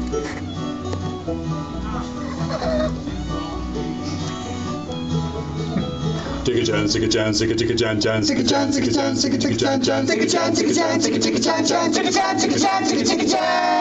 Zigga-jan, zigga-jan, zigga-jan, jan, zigga-jan, zigga-jan, zigga-jan, jan, zigga-jan, zigga-jan, zigga-jan, zigga-jan, jan, zigga-jan, zigga-jan, zigga-jan.